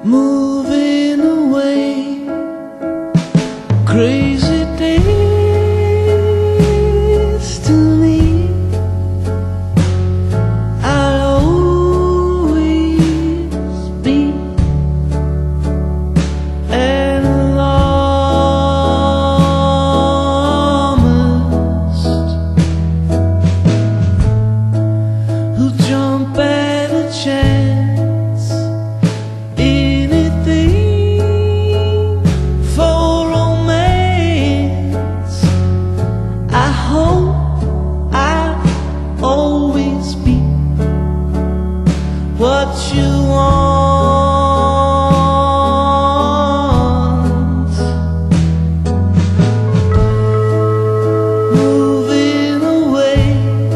moving away, crazy days to me. I'll always be an alarmist who'll jump at a chance, anything for romance. I hope I'll always be what you want. Moving away,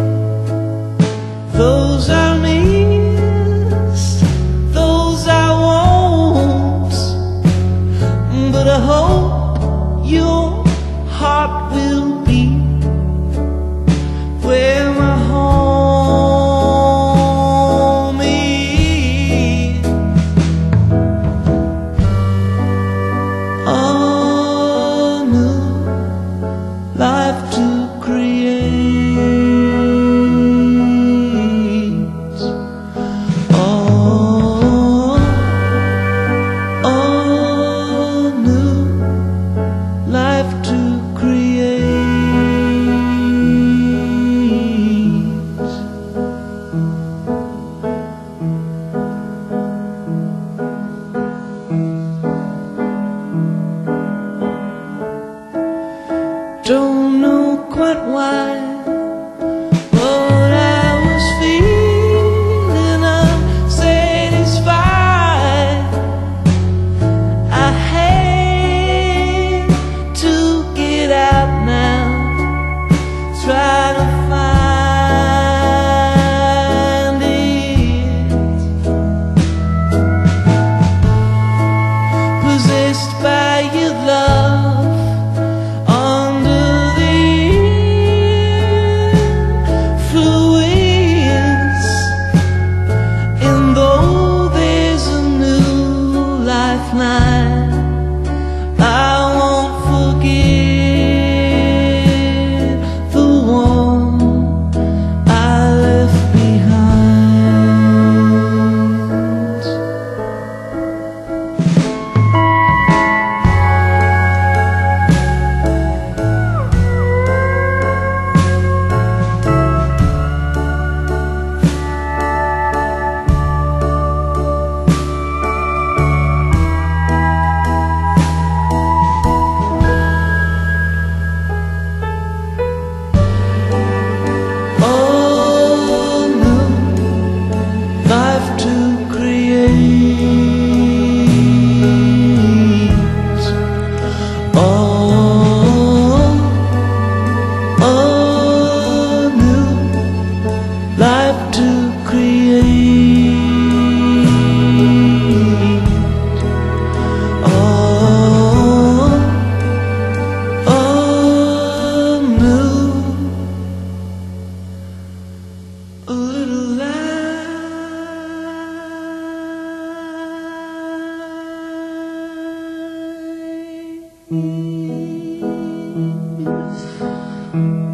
those I miss, those I won't. But I hope your heart will be where my home is. A new life to create. A new life to create. Don't know quite why, but I was feeling unsatisfied. I had to get out now, try to find it. Possessed by your love, under the influence. And though there's a new lifeline, I won't forget the one I left behind. Life to create. A new life to create. A new, a little life.